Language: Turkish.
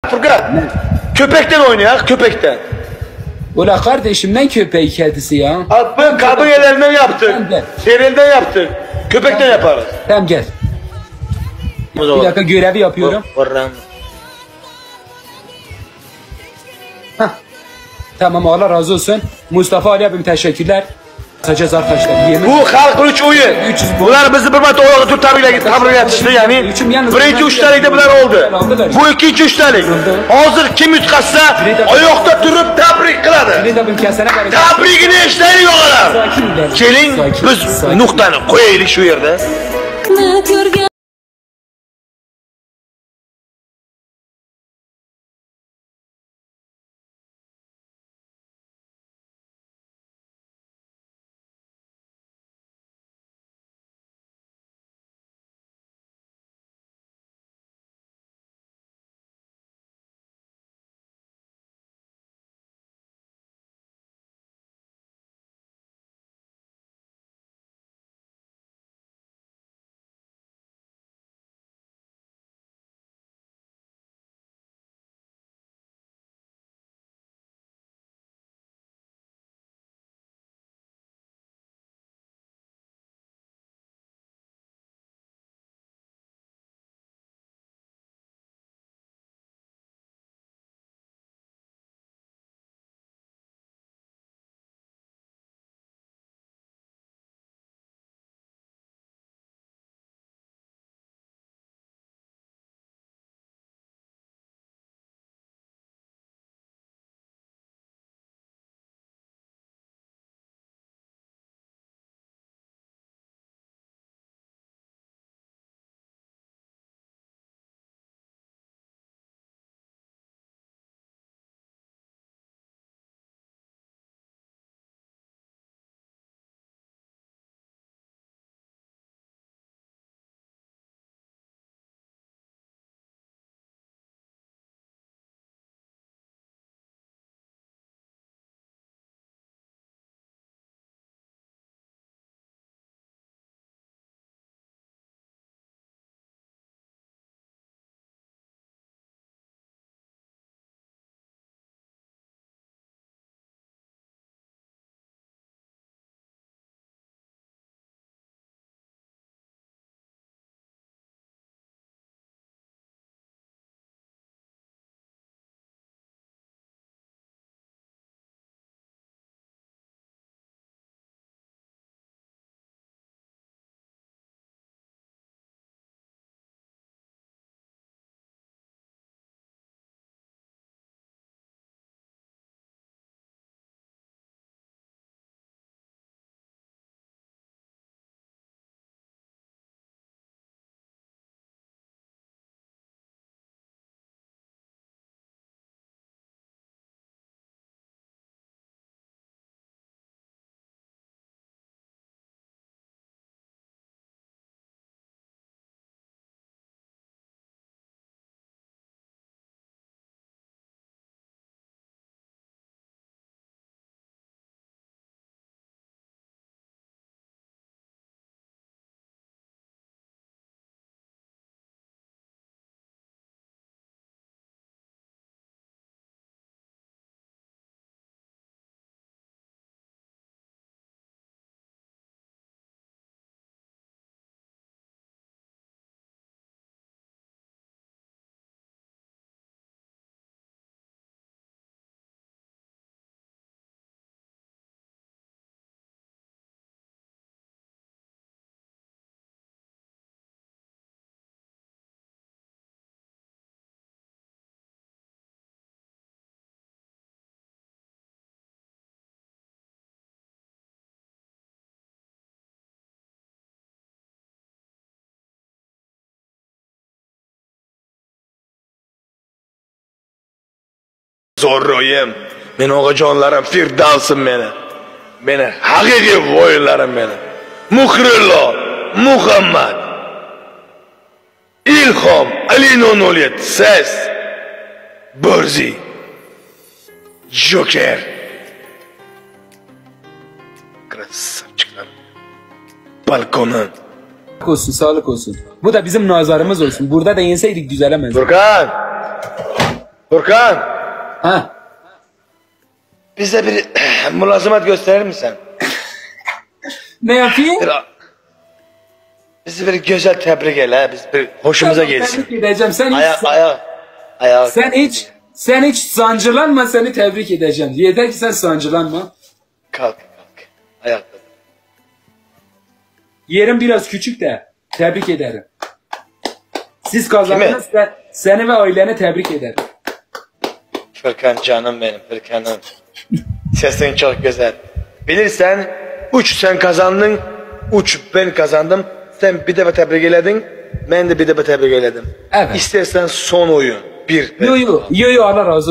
Furkan, köpekten oynayak, köpekten. Ola kardeşim ne köpeği kedisi ya? Abi kadın ellerinden yaptık. Serelden yaptık. Köpekten yaparız. Tamam gel. Bir dakika görevi yapıyorum. Hah. Tamam Allah razı olsun. Mustafa Ali abim teşekkürler. Satacağız arkadaşlar. Bu halkın üç oyun. Bunlar bizi bir mat oğlu tutarıyla yetişti yani. Birinci üçtelikte bunlar oldu. Bu ikinci üçtelik. Hazır kim yutqazsa ayakta durup tebrik kıladı. Tebrikini işleri yoğalar. Gelin biz noktanı koyaydık şu yerde. Zorroyim. Men oğajonlarim firdavsim meni. Meni haqiqiy voyinlarim meni. Muhrillo, Muhammad, İlhom, Ali 007, Ses, Borzi, Joker. Krasavçıklar. Balkonun. Olsun, sağlık olsun. Bu da bizim nazarımız olsun. Burada da yenseydik düzelemezdi. Furkan. Furkan, Ha. bize bir mülazimet gösterir misin? Ne yapayım? Bizi bir güzel tebrik eyle, biz bir hoşumuza gelsin. Tebrik edeceğim. Sen hiç sancılanma, seni tebrik edeceğim. Yeter ki sen sancılanma. Kalk. Ayakta. Yerim biraz küçük de tebrik ederim. Siz kazandınız da seni ve aileni tebrik ederim. Furkan canım benim, Furkan'ım. Sesin çok güzel. Bilirsen, 3 sen kazandın, 3 ben kazandım. Sen bir defa tebrik eyledin, ben de bir defa tebrik eyledim. Evet. İstersen son oyun. Bir. Yo, Allah razı olsun.